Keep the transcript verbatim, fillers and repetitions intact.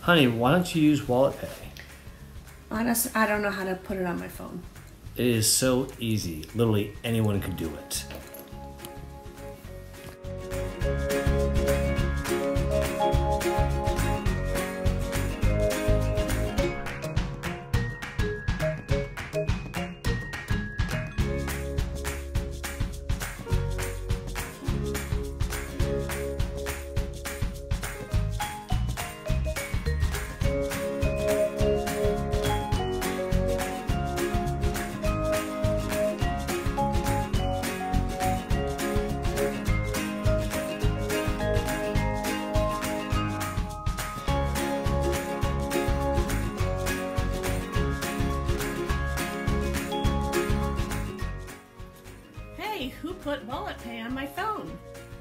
Honey, why don't you use Wallet Pay? Honest, I don't know how to put it on my phone. It is so easy. Literally anyone can do it. Hey, who put Wallet Pay on my phone?